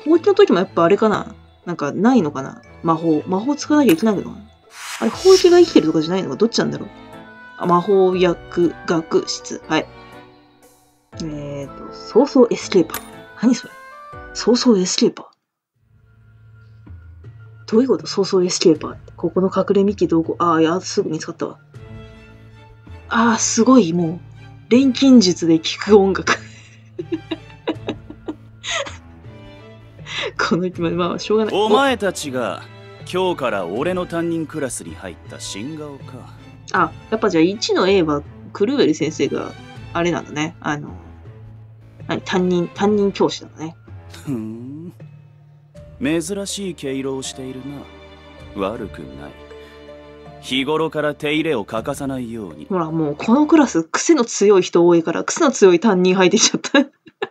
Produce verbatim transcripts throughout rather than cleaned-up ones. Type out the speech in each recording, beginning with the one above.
放置の時もやっぱあれかな、なんかないのかな、魔法。魔法使わなきゃいけないのかな。あれ、放置が生きてるとかじゃないのか、どっちなんだろう。あ、魔法薬学室。はい。えーと、早々エスケーパー。何それ。早々エスケーパー。どういうこと？早々エスケーパーって。ここの隠れ幹どこ？ああ、いや、すぐ見つかったわ。ああ、すごい、もう、錬金術で聴く音楽。この、まあ、しょうがない。 お前たちが、今日から俺の担任クラスに入った新顔か。 あ、やっぱじゃあいちの A は、クルーエル先生が、あれなんだね。あの、何、担任、担任教師なんだね。 ふん。珍しい毛色をしているな。悪くない。日頃から手入れを欠かさないように。 ほら、もうこのクラス、癖の強い人多いから、癖の強い担任入ってきちゃった。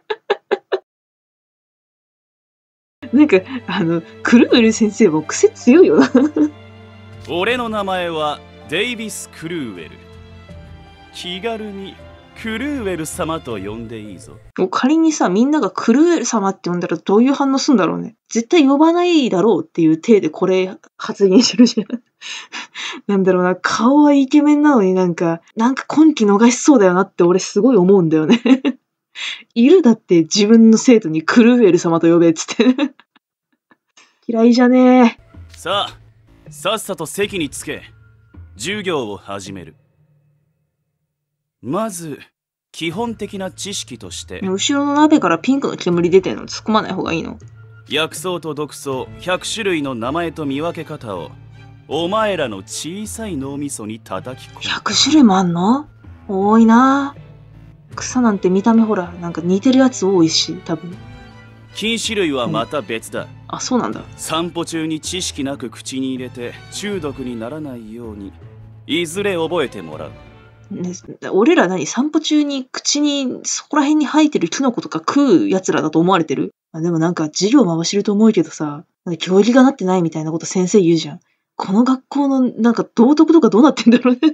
なんか、あの、クルーエル先生も癖強いよな。 俺の名前はデイビス・クルーエル。気軽にクルーエル様と呼んでいいぞ。 もう仮にさ、みんながクルーエル様って呼んだらどういう反応するんだろうね。絶対呼ばないだろうっていう体でこれ発言してるじゃん。なんだろうな、顔はイケメンなのになんか、なんか今期逃しそうだよなって俺すごい思うんだよね。いるだって自分の生徒にクルーエル様と呼べっつって。嫌いじゃねえ。 さあ、さっさと席につけ、授業を始める。まず、基本的な知識として、 後ろの鍋からピンクの煙出てるの突っ込まない方がいいの？ 薬草と毒草ひゃく種類の名前と見分け方を、お前らの小さい脳みそに叩き込む。 ひゃく種類もあんの？多いな。草なんて見た目ほら、なんか似てるやつ多いし、多分。 禁止類はまた別だ。 あ、そうなんだ。 散歩中に知識なく口に入れて中毒にならないように、いずれ覚えてもらう。 ね、俺ら何散歩中に口にそこら辺に生えてるキノコとか食う奴らだと思われてる？あ、でもなんか授業回してると思うけどさ、なんか教育がなってないみたいなこと先生言うじゃん。この学校のなんか道徳とかどうなってんだろうね。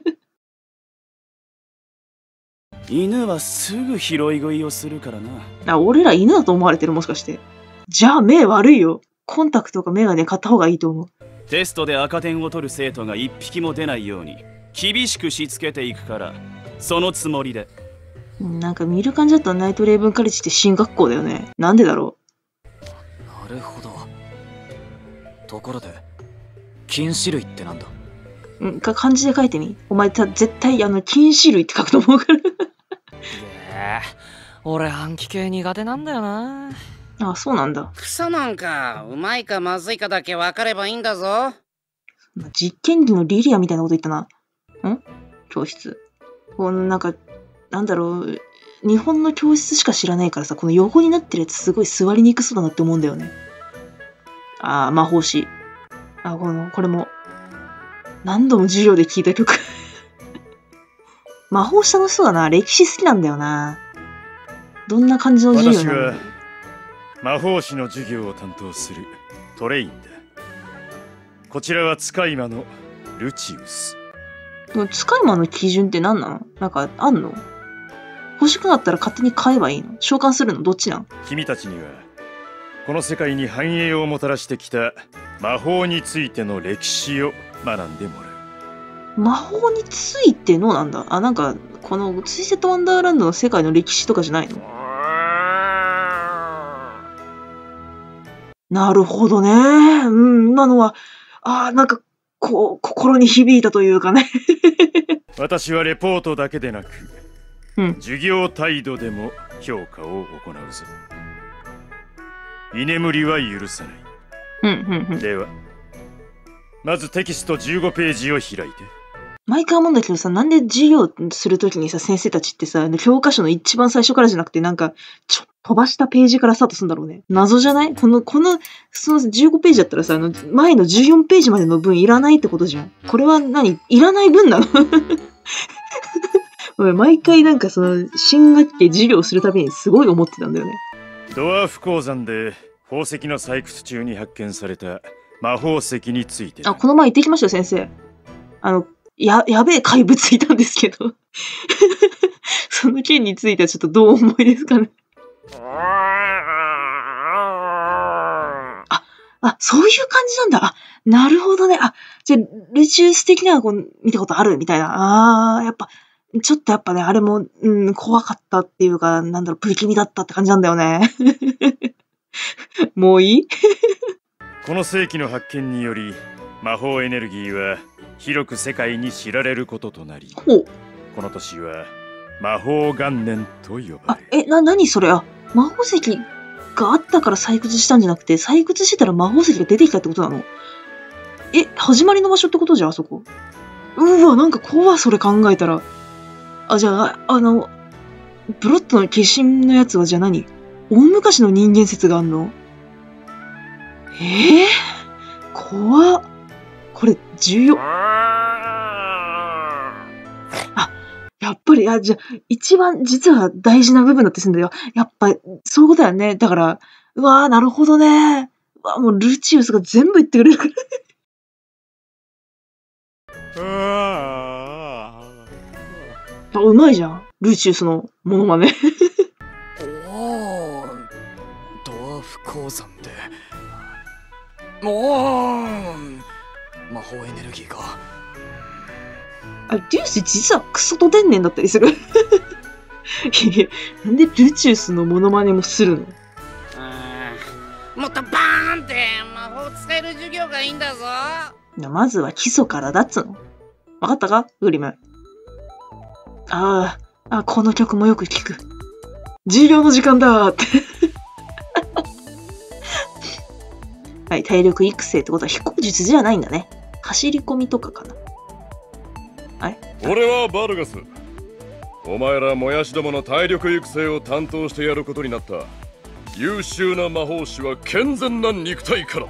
犬はすぐ拾い食いをするからな。 あ、俺ら犬だと思われてるもしかして。じゃあ目悪いよ。コンタクトかメガネ買った方がいいと思う。 テストで赤点を取る生徒が一匹も出ないように厳しくしつけていくから、そのつもりで。 なんか見る感じだとナイトレイブンカレッジって進学校だよね。なんでだろう。なるほど。ところで、禁止類ってなんだ？ んか漢字で書いてみ。お前た絶対あの禁止類って書くと思うから。 ええ、俺暗記系苦手なんだよな。 あ、そうなんだ。 草なんかうまいかまずいかだけ分かればいいんだぞ。 実験技のリリアみたいなこと言ったな。ん？教室。このなんか、なんだろう、日本の教室しか知らないからさ、この横になってるやつすごい座りにくそうだなって思うんだよね。あー、魔法師。あ、この、これも、何度も授業で聴いた曲。魔法師楽しそうだな。歴史好きなんだよな。どんな感じの授業なの？ 私は魔法師の授業を担当するトレインだ。こちらは使い魔のルチウス。 使い魔の基準って何なの？なんかあんの？欲しくなったら勝手に買えばいいの？召喚するの？どっちなん？ 君たちにはこの世界に繁栄をもたらしてきた魔法についての歴史を学んでもらう。 魔法についてのなんだ。あ、なんかこのツイセットワンダーランドの世界の歴史とかじゃないの？なるほどね。うん、今のは、ああ、なんかこう心に響いたというかね。 私はレポートだけでなく、 うん、 授業態度でも評価を行うぞ。居眠りは許さない。 うんうんうん、 ではまずテキストじゅうごページを開いて。 毎回思うんだけどさ、なんで授業するときにさ、先生たちってさ、教科書の一番最初からじゃなくて、なんか、ちょ、飛ばしたページからスタートするんだろうね。謎じゃない？この、この、そのじゅうごページだったらさ、あの、前のじゅうよんページまでの文いらないってことじゃん。これは何？いらない文なの？毎回なんかその、新学期授業するたびにすごい思ってたんだよね。 ドワーフ鉱山で宝石の採掘中に発見された魔法石について。 あ、この前行ってきましたよ、先生。あの、や、やべえ怪物いたんですけど。その件についてはちょっとどう思いですかね。 あ、そういう感じなんだ。あ、なるほどね。あ、じゃあ、ルチウス的なこう見たことあるみたいな。あー、やっぱ、ちょっとやっぱね、あれも、うん、怖かったっていうか、なんだろう、不気味だったって感じなんだよね。もういい？ この世紀の発見により魔法エネルギーは広く世界に知られることとなり、 ほう。 この年は魔法元年と呼ばあ、 れ、 え、な、なにそれ？あ、魔法石があったから採掘したんじゃなくて、採掘してたら魔法石が出てきたってことなの？え、始まりの場所ってことじゃん、あそこ。うわ、なんか怖い、それ考えたら。あ、じゃあ、あの、ブロットの化身のやつはじゃあ何？大昔の人間説があんの？えー、怖っ。これ、重要。あ、やっぱり、あ、じゃあ、一番実は大事な部分だってするんだよ。やっぱ、そういうことだよね。だから、うわー、なるほどね。うわ、もうルチウスが全部言ってくれるから。あ、うまいじゃん。ルチウスのモノマネ。 おお、ドワーフ鉱山でもう魔法エネルギーが。 あ、デュース実はクソと天然だったりする。いや、なんでルチウスのモノマネもするの？ もっとバーンって魔法使える授業がいいんだぞ。 まずは基礎からだっつの。わかったかグリム。ああ、あ、この曲もよく聞く。授業の時間だーって。はい、体力育成ってことは飛行術じゃないんだね。走り込みとかかな。はい。 俺はバルガス。お前らもやしどもの体力育成を担当してやることになった。優秀な魔法師は健全な肉体から。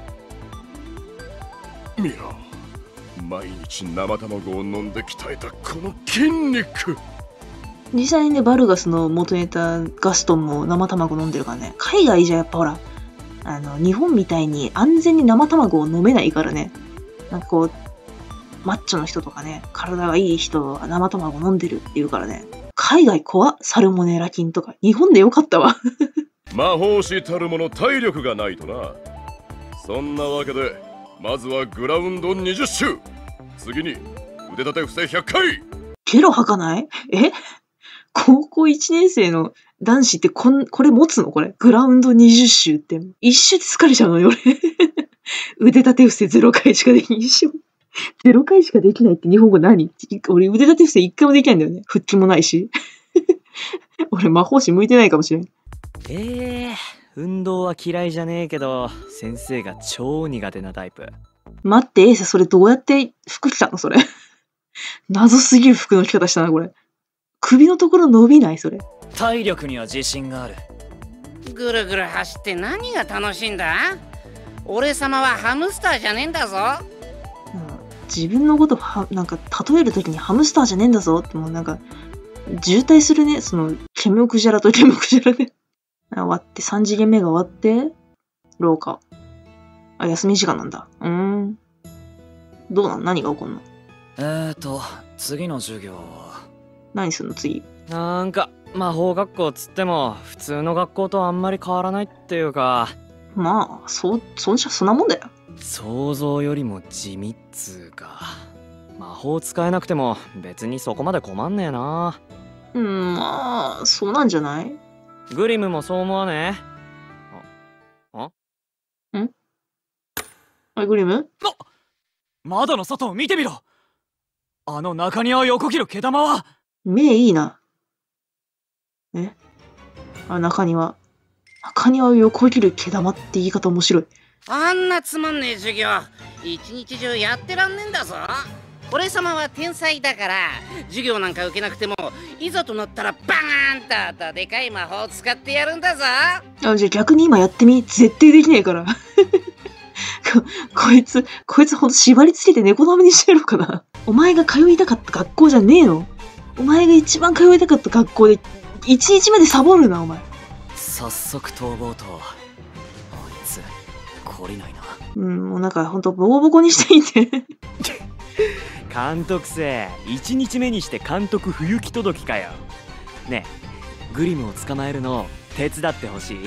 見ろ、毎日生卵を飲んで鍛えたこの筋肉。 実際にね、バルガスの元ネタガストンも生卵飲んでるからね。海外じゃやっぱほら、あの、日本みたいに安全に生卵を飲めないからね。なんかこう、マッチョの人とかね、体がいい人は生卵飲んでるって言うからね。海外怖っ、サルモネラ菌とか。日本でよかったわ。 魔法師たるもの体力がないとな。そんなわけで、まずはグラウンドにじゅっ周。次に腕立て伏せひゃっかい。 ゲロ吐かない？え？高校いちねん生の男子ってこん、これ持つのこれ。グラウンドにじゅっ周って。一周で疲れちゃうのよ、俺。腕立て伏せゼロかいしかできない。ゼロかいしかできないって日本語何？俺腕立て伏せいっかいもできないんだよね。腹筋もないし。俺魔法師向いてないかもしれん。 えー、運動は嫌いじゃねえけど、先生が超苦手なタイプ。 待って、エイサ、それどうやって服着たのそれ。謎すぎる服の着方したな、これ。首のところ伸びないそれ。 体力には自信がある。 ぐるぐる走って何が楽しいんだ？俺様はハムスターじゃねえんだぞ。 うん、自分のことは、なんか、例えるときにハムスターじゃねえんだぞって、もうなんか、渋滞するね。その、ケムクジャラとケムクジャラで。終わって、さん次元目が終わって、廊下。あ、休み時間なんだ。うーん。どうなん？何が起こんの？ えーと、次の授業は何すんの次？ なんか魔法学校つっても普通の学校とあんまり変わらないっていうか、 まあ、そう、そんじゃそんなもんだよ。 想像よりも地味っつうか。魔法使えなくても別にそこまで困んねえな。 うん、まあ、そうなんじゃない？ グリムもそう思わねえ？あ？ ん？あ、グリム？ あ、窓の外を見てみろ。あの中庭を横切る毛玉は。 目いいな。え？あ、中庭。中庭を横切る毛玉って言い方面白い。 あんなつまんねえ授業一日中やってらんねえんだぞ。俺様は天才だから授業なんか受けなくてもいざとなったらバーンとでかい魔法を使ってやるんだぞ。 あ、じゃあ逆に今やってみ。絶対できねえからこ, こいつこいつほんと縛りつけて猫舐めにしてやろうかな。お前が通いたかった学校じゃねえの？お前が一番通いたかった学校で一日目でサボるなお前。 早速逃亡と。あいつ懲りないな。 うん、もうなんかほんとボコボコにしていて監督生、一日目にして監督不行き届きかよ。ねえ、グリムを捕まえるの手伝ってほしい？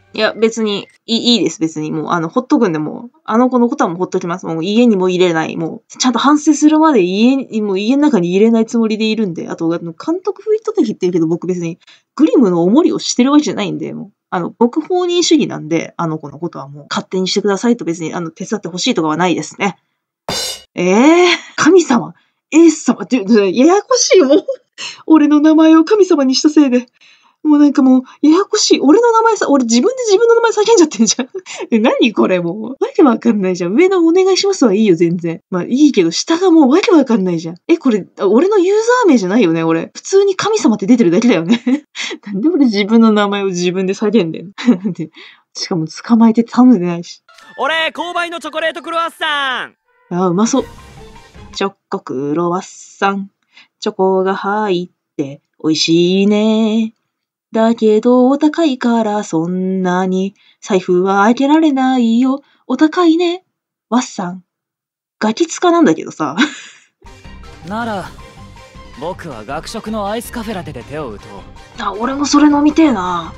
いや、別にいい、いいです、別に。もう、あの、ほっとくんで、もう、あの子のことはもうほっときます。もう家にも入れない。もう、ちゃんと反省するまで家に、もう家の中に入れないつもりでいるんで。あと、あの監督不意とか言ってるけど、僕別にグリムのおもりをしてるわけじゃないんで、もう、あの、僕放任主義なんで、あの子のことはもう勝手にしてくださいと別に、あの、手伝ってほしいとかはないですね。ええー、神様、エース様って、ややこしいもん。俺の名前を神様にしたせいで。もうなんかもう、ややこしい。俺の名前さ、俺自分で自分の名前叫んじゃってんじゃん。え、何これもう。わけわかんないじゃん。上のお願いしますはいいよ、全然。まあいいけど、下がもうわけわかんないじゃん。え、これ、俺のユーザー名じゃないよね、俺。普通に神様って出てるだけだよね。なんで俺自分の名前を自分で叫んでんのでしかも捕まえて頼んでないし。 俺、購買のチョコレートクロワッサン。 あ、うまそう。チョコクロワッサン。チョコが入って美味しいね。だけどお高いからそんなに財布は開けられないよ。お高いね。ワッサン。ガキツカなんだけどさ。 なら、僕は学食のアイスカフェラテで手を打とう。 あ、俺もそれ飲みてえな。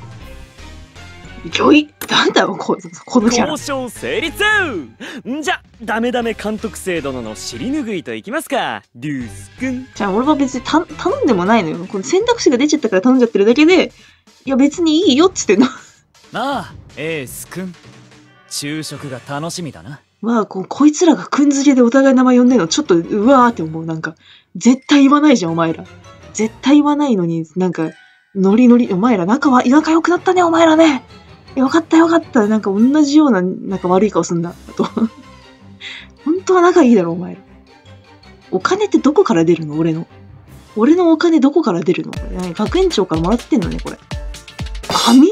ギョイ。なんだよ、ここのキャラ。 交渉成立。んじゃ、ダメダメ監督生殿の尻拭いといきますか、デュース君。 じゃあ俺は別にた頼んでもないのよ。この選択肢が出ちゃったから頼んじゃってるだけで、いや別にいいよっつってんの。 まあ、エース君。昼食が楽しみだな。 まあこ、こいつらがくんづけでお互い名前呼んでるのちょっとうわーって思う。なんか、絶対言わないじゃん、お前ら。絶対言わないのに、なんか、ノリノリ、お前ら仲は、仲良くなったね、お前らね。よかったよかった。なんか同じような、なんか悪い顔すんだ。あと。本当は仲いいだろ、お前ら。お金ってどこから出るの俺の。俺のお金どこから出るの何学園長からもらってんのね、これ。網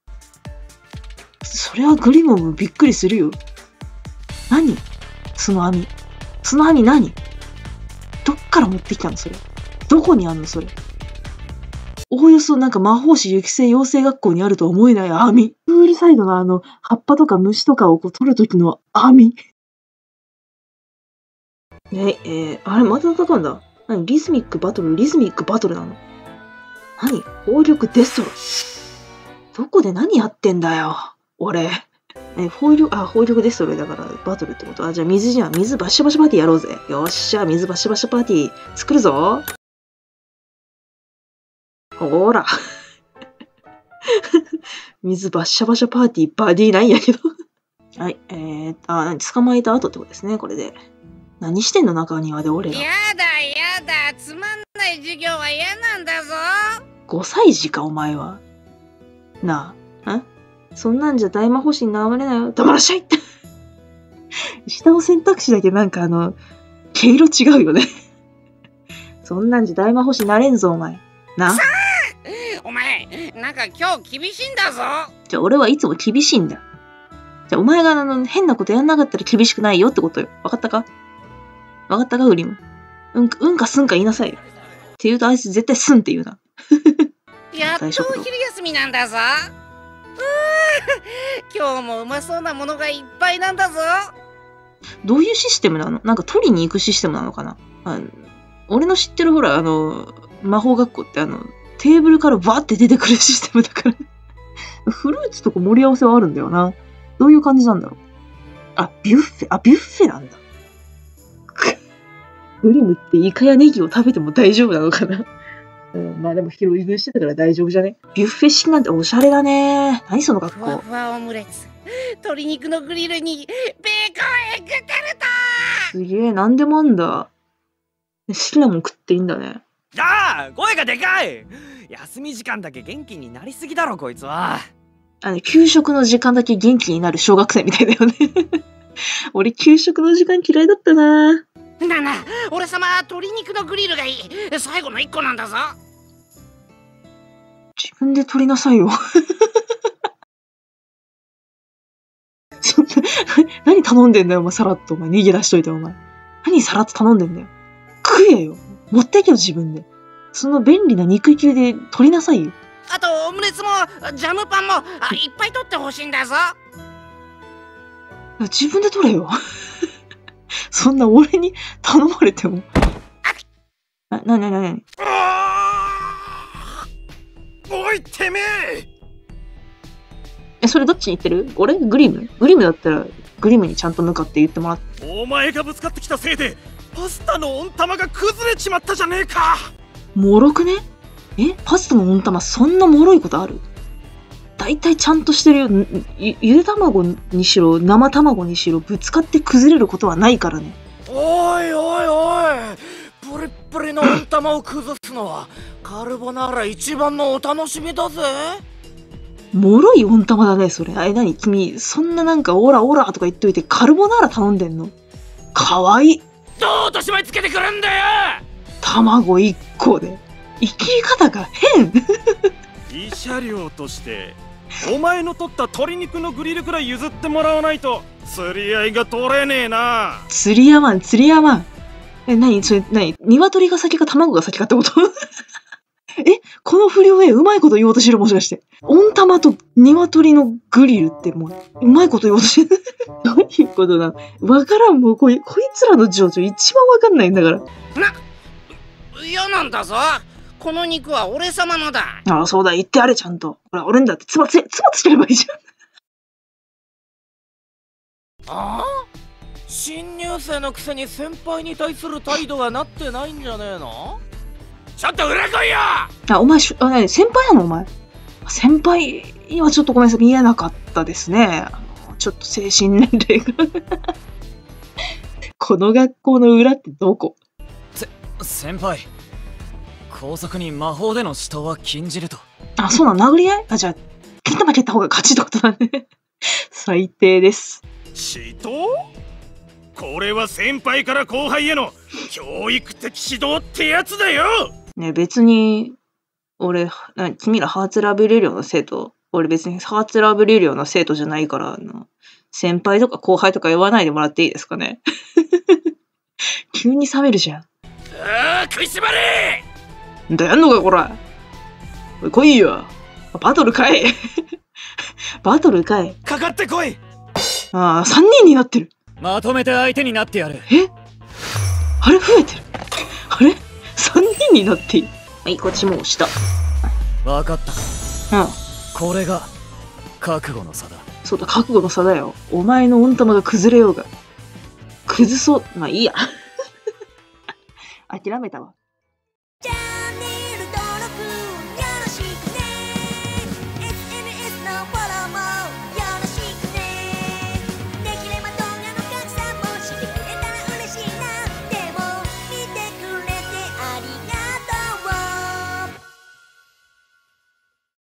それはグリモもびっくりするよ。何その網。その網何どっから持ってきたのそれ。どこにあんのそれ。おおよそなんか魔法師育成養成学校にあるとは思えない網。プールサイドのあの葉っぱとか虫とかをこう取るときの網。え、えー、あれまた戦うんだ。何リズミックバトル、リズミックバトルなの何砲力デストロ。どこで何やってんだよ俺。え、砲力、あ、砲力デストロイだからバトルってこと。あ、じゃあ水じゃん。水バシャバシャパーティーやろうぜ。よっしゃ、水バシャバシャパーティー作るぞ。ほーら。水バッシャバシャパーティーバディないんやけど。はい、えー、あ、何捕まえた後ってことですね、これで。何してんの中庭で俺が。 やだやだ、つまんない授業は嫌なんだぞ。 ごさい児か、お前は。なあ、んそんなんじゃ大魔法師になれないよ。黙らっしゃい下の選択肢だけなんかあの、毛色違うよね。そんなんじゃ大魔法師になれんぞ、お前。な。 お前、なんか今日厳しいんだぞ。 じゃあ俺はいつも厳しいんだ。じゃあお前があの変なことやんなかったら厳しくないよってことよ。わかったかわかったかグリム。うんか、うんかすんか言いなさいよ。って言うとあいつ絶対すんって言うな。 やっとお昼休みなんだぞ。今日もうまそうなものがいっぱいなんだぞ。 どういうシステムなの？なんか取りに行くシステムなのかな？あ俺の知ってるほら、あの、魔法学校ってあの、テーブルからバーって出てくるシステムだから。フルーツとか盛り合わせはあるんだよな。どういう感じなんだろう。あ、ビュッフェ、あ、ビュッフェなんだ。グリムってイカやネギを食べても大丈夫なのかな？うん、まあでも拾い食いしてたから大丈夫じゃね？ビュッフェ式なんておしゃれだね。何その格好。 ふわふわオムレツ、鶏肉のグリルにベーコンエッグタルト。 すげえ、なんでもあんだ。好きなもん食っていいんだね。 ああ、声がでかい。休み時間だけ元気になりすぎだろこいつは。 あの、給食の時間だけ元気になる小学生みたいだよね。俺給食の時間嫌いだったな。 なあなあ、俺様鶏肉のグリルがいい。最後の一個なんだぞ。 自分で取りなさいよ。そんな、何頼んでんだよ、お前、さらっと。お前、逃げ出しといて、お前。何さらっと頼んでんだよ。食えよ。持ってけよ、自分で。その便利な肉球で取りなさいよ。 あと、オムレツも、ジャムパンも、あいっぱい取ってほしいんだぞ。 自分で取れよ。そんな俺に頼まれても。な、な、な、な、な、 おい、てめええ、それどっちに言ってる？俺グリム？グリムだったら、グリムにちゃんと向かって言ってもらって。 お前がぶつかってきたせいで、パスタの温玉が崩れちまったじゃねえか。 もろくね？え、パスタの温玉そんなもろいことある？だいたいちゃんとしてるよ。ゆ, ゆで卵にしろ、生卵にしろ、ぶつかって崩れることはないからね。 おいおいおい、プリップリの温玉を崩すのはカルボナーラ一番のお楽しみだぜ。 もろい温玉だね、それ。あれ何君、そんななんかオラオラとか言っといてカルボナーラ頼んでんの？かわいい。 どうとしまいつけてくるんだよ。 卵いっこで。生き方が変。 慰謝料としてお前の取った鶏肉のグリルくらい譲ってもらわないと釣り合いが取れねえな。 釣り合わん、釣り合わん。え、なにそれ、なに鶏が先か卵が先かってこと？え、この不良へうまいこと言おうとしてる？もしかして。温玉と鶏のグリルってもう、うまいこと言おうとしてる。どういうことなの？わからん、もうこい、こいつらの情緒一番わかんないんだから。な、 嫌なんだぞ。この肉は俺様のだ。 ああ、そうだ、言ってあれちゃんと。ほら、俺んだってつばつ、つばつければいいじゃん。ああ？新入生のくせに先輩に対する態度がなってないんじゃねえの？ちょっと裏来いよ。 あ、お前し、あ、ね、先輩なのお前。先輩にはちょっとごめんなさい、見えなかったですね。ちょっと精神年齢が。この学校の裏ってどこ？ せ、先輩。校則に魔法での死闘は禁じると。 あ、そうなの？殴り合い？あ、じゃあ、蹴った負けた方が勝ちってことだね。最低です。 死闘？これは先輩から後輩への教育的指導ってやつだよ。 ね、別に、俺、な君らハーツラブリュリオの生徒、俺別にハーツラブリュリオの生徒じゃないから、あの先輩とか後輩とか言わないでもらっていいですかね。急に冷めるじゃん。 ああ、食いしばれ。 んだやんのかこら。おい来いよ。バトルかい。バトルかい。 かかってこい。 ああ、さんにんになってる。 まとめて相手になってやる。 え？あれ増えてる。あれ ?さんにんになっている。はい、こっちも押した。 わかった。 うん。 これが覚悟の差だ。 そうだ、覚悟の差だよ。お前の温玉が崩れようが。崩そう。まあいいや。諦めたわ。